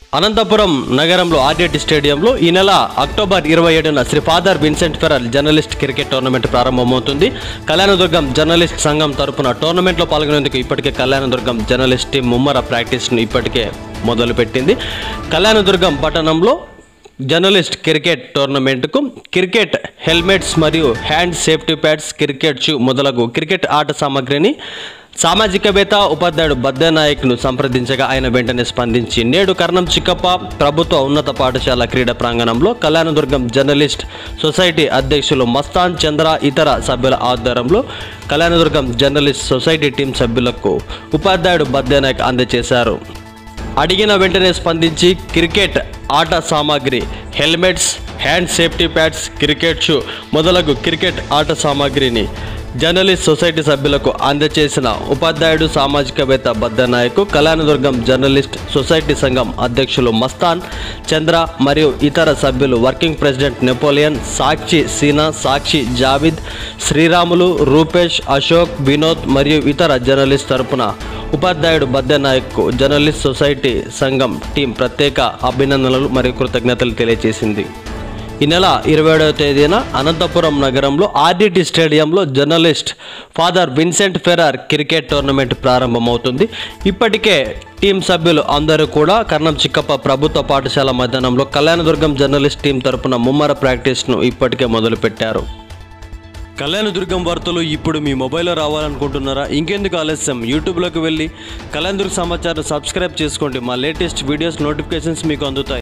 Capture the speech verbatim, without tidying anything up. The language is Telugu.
అనంతపురం నగరంలో ఆర్డిటి స్టేడియంలో ఈ నెల అక్టోబర్ ఇరవై ఏడున Shri father Vincent Ferrer journalist cricket tournament ప్రారంభమవుతుంది. కళ్యాణదుర్గం జర్నలిస్ట్ సంఘం తరపున టోర్నమెంట్లో పాల్గొనేందుకు ఇప్పటికే కళ్యాణదుర్గం జర్నలిస్ట్ టీం ముమ్మర ప్రాక్టీస్ను ఇప్పటికే మొదలుపెట్టింది. కళ్యాణదుర్గం పట్టణంలో జర్నలిస్ట్ క్రికెట్ టోర్నమెంట్కు క్రికెట్ హెల్మెట్స్ మరియు hand safety pads, cricket shoe మొదలగు క్రికెట్ ఆట సామాగ్రిని సామాజికవేత్త ఉపాధ్యాయుడు బద్దెనాయక్ను సంప్రదించగా ఆయన వెంటనే స్పందించి నేడు కర్ణం చిక్కప్ప ప్రభుత్వ ఉన్నత పాఠశాల క్రీడా ప్రాంగణంలో కళ్యాణదుర్గం జర్నలిస్ట్ సొసైటీ అధ్యక్షులు మస్తాన్ చంద్ర ఇతర సభ్యుల ఆధ్వర్యంలో కళ్యాణదుర్గం జర్నలిస్ట్ సొసైటీ టీం సభ్యులకు ఉపాధ్యాయుడు బద్దెనాయక్ అందజేశారు. అడిగిన వెంటనే స్పందించి క్రికెట్ ఆట సామాగ్రి, helmets, hand safety pads, cricket shoe మొదలగు క్రికెట్ ఆట సామాగ్రిని జర్నలిస్ట్ సొసైటీ సభ్యులకు అందజేసిన ఉపాధ్యాయుడు సామాజికవేత్త బద్దెనాయక్, కళ్యాణదుర్గం జర్నలిస్ట్ సొసైటీ సంఘం అధ్యక్షులు మస్తాన్ చంద్ర మరియు ఇతర సభ్యులు, working president Napoleon, Sakshi Seena, Sakshi Javid, Sriramulu, Rupesh, Ashok, Vinod మరియు ఇతర జర్నలిస్ట్ తరపున ఉపాధ్యాయుడు బద్దెనాయక్కు జర్నలిస్ట్ సొసైటీ సంఘం టీం ప్రత్యేక అభినందనలు మరియు కృతజ్ఞతలు తెలియజేసింది. ఈ నెల ఇరవై ఏడవ తేదీన అనంతపురం నగరంలో ఆర్డిటి స్టేడియంలో journalist father Vincent Ferrer cricket tournament ప్రారంభమవుతుంది. ఇప్పటికే టీం సభ్యులు అందరూ కూడా కర్ణం చిక్కప్ప ప్రభుత్వ పాఠశాల మైదానంలో కళ్యాణదుర్గం జర్నలిస్ట్ టీం తరపున ముమ్మర ప్రాక్టీస్ను ఇప్పటికే మొదలుపెట్టారు. కళ్యాణదుర్గం వార్తలు ఇప్పుడు మీ మొబైల్లో రావాలనుకుంటున్నారా? ఇంకెందుకు ఆలస్యం, యూట్యూబ్లోకి వెళ్ళి కళ్యాణదుర్గం సమాచారం సబ్స్క్రైబ్ చేసుకోండి. మా లేటెస్ట్ వీడియోస్ నోటిఫికేషన్స్ మీకు అందుతాయి.